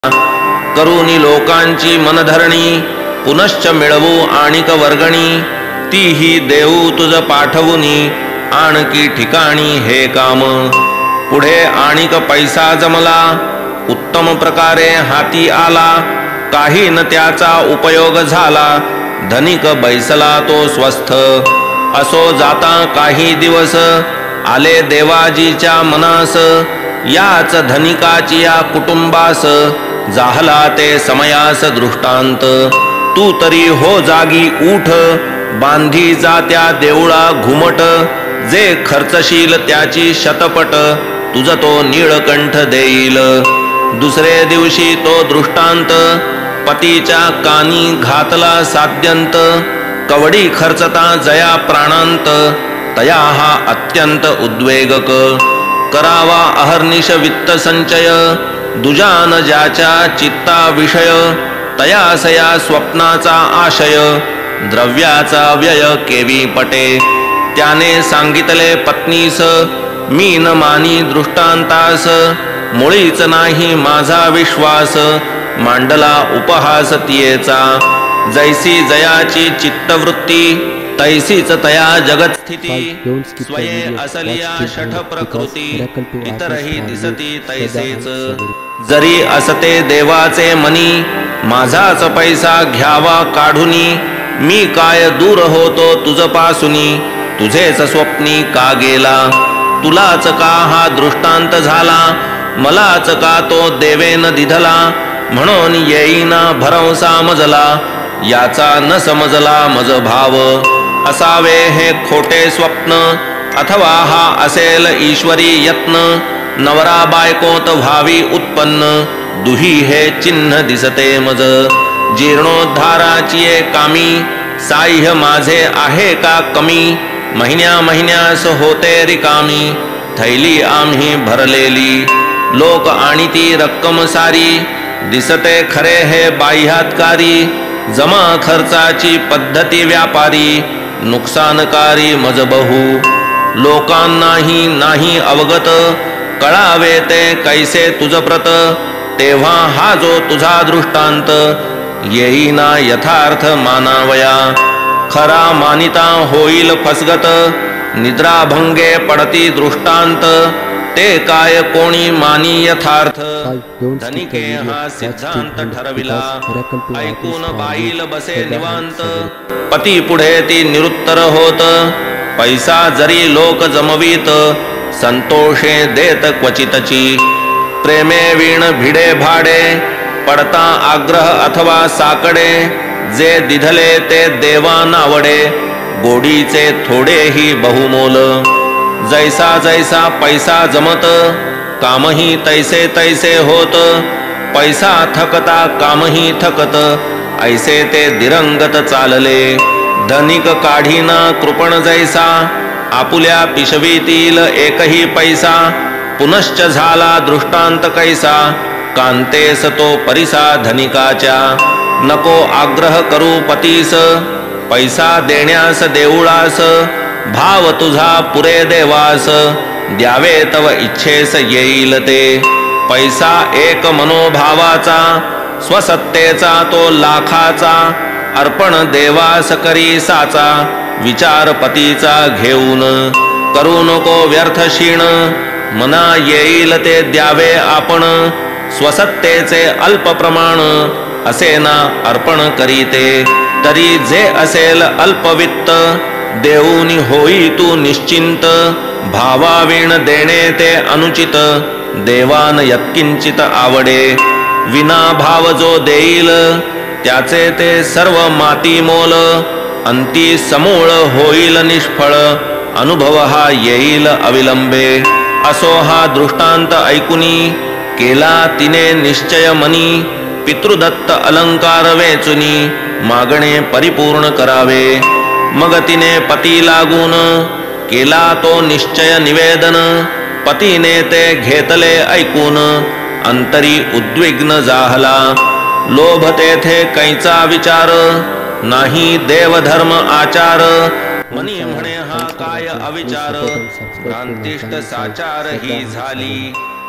करुनी लोकांची मनधरणी, पुनश्च मिळवू आणिक वर्गणी, तीही देऊ तुझ पाठवुनी, आणकी ठिकाणी हे काम. पुढे आणिक पैसा जमला, उत्तम प्रकारे हाती आला, काही न त्याचा उपयोग झाला, धनिक बैसला तो स्वस्थ. असो जाता काही दिवस, आले देवाजीच्या मनास, याच धनिकाची या कुटुंबास, जाहला ते समयास दृष्टांत. तू तरी हो जागी उठ, बांधी जा त्या देऊळा घुमट, जे खर्चशील त्याची शतपट, तुझ तो नीळकंठ देईल. दुसरे दिवशी तो दृष्टांत, पतीच्या कानी घातला साध्यंत, कवडी खर्चता जया प्राणांत, तया हा अत्यंत उद्वेगक. करावा अहर्निश वित्त संचय, दुजान ज्याच्या चित्ता विषय, तयासया स्वप्नाचा आशय, द्रव्याचा व्यय केवी पटे. त्याने सांगितले पत्नीस, मी न मानी दृष्टांतास, मुळीच नाही माझा विश्वास, मांडला उपहास तियेचा. जैसी जयाची चित्तवृत्ती, तैसीच तया जगतस्थिती, स्वये असलिया शठ प्रकृती, इतरही दिसती तैसेच. जरी असते देवाचे मनी, माझाच पैसा घ्यावा काढुनी, मी काय दूर होतो तुझपासुनी, तुझेच स्वप्नी का गेला. तुलाच का हा दृष्टांत झाला, मलाच का तो देवेन दिधला, म्हणून येईना भरवसा मजला, याचा न समजला मज भाव. असावे हे खोटे स्वप्न, अथवा हा असेल ईश्वरी यत्न, नवरा बायकोत व्हावी उत्पन्न, दुही हे चिन्ह दिसते मज. जीर्णोद्धाराची कामी, साह्य माझे आहे का कमी, महिन्या महिन्यास होते रिकामी, थैली आम्ही भरलेली. लोक आणि ती रक्कम सारी, दिसते खरे हे बाह्यात्कारी, जमा खर्चाची पद्धती व्यापारी, नुकसानकारी मज बहु. लोकांनाही नाही अवगत, कळावे ते कैसे तुझ प्रत, तेव्हा हा जो तुझा दृष्टांत, येईना यथार्थ मानावया. खरा मानिता होईल फसगत, निद्राभंगे पडती दृष्टांत, ते काय कोणी मानी यथार्थ. धनिके हा सिद्धांत ठरविला, ऐकून बाईल बसे निवांत, पती पुढे ती निरुत्तर होत, पैसा जरी लोक जमवीत, संतोषे देत क्वचितची. प्रेमे वीण भिडे भाडे, पडता आग्रह अथवा साकडे, जे दिधले ते देवा नावडे, गोडीचे थोडेही बहुमोल. जैसा जैसा पैसा जमत, कामही तैसे तैसे होत, पैसा थकता कामही थकत, ऐसे ते दिरंगत चालले. धनिक काढीना कृपण जैसा, आपुल्या पिशवीतील एकही पैसा, पुनश्च झाला दृष्टांत कैसा, कांतेस तो परिसा धनिकाच्या. नको आग्रह करू पतीस, पैसा देण्यास देऊळास, भाव तुझा पुरे देवास, द्यावे तव इच्छेस येईल ते. पैसा एक मनोभावाचा, स्वसत्तेचा तो लाखाचा, अर्पण देवास करी साचा, विचार पतीचा घेऊन. करू नको व्यर्थ क्षीण, मना येईल ते द्यावे आपण, स्वसत्तेचे अल्प प्रमाण, असे ना अर्पण करीते. तरी जे असेल अल्पवित्त, देऊनी होई तू निश्चिंत, भावावीण देणे ते अनुचित, देवान यत्किंचित आवडे. विना भाव जो देईल, त्याचे ते सर्व माती मोल, अंती समूळ होईल निष्फळ, अनुभव हा येईल अविलंबे. असो हा दृष्टांत ऐकुनी, केला तिने निश्चय मनी, पितृदत्त अलंकार वेचुनी, मागणे परिपूर्ण करावे. मग तिने पती लागून, केला तो निश्चय निवेदन, पतीने ते घेतले ऐकून, अंतरी उद्विग्न जाहला. लोभ तेथे कैचा विचार, नाही देवधर्म आचार, मनी म्हणे हा काय अविचार, भ्रांतिष्ट साचार ही झाली.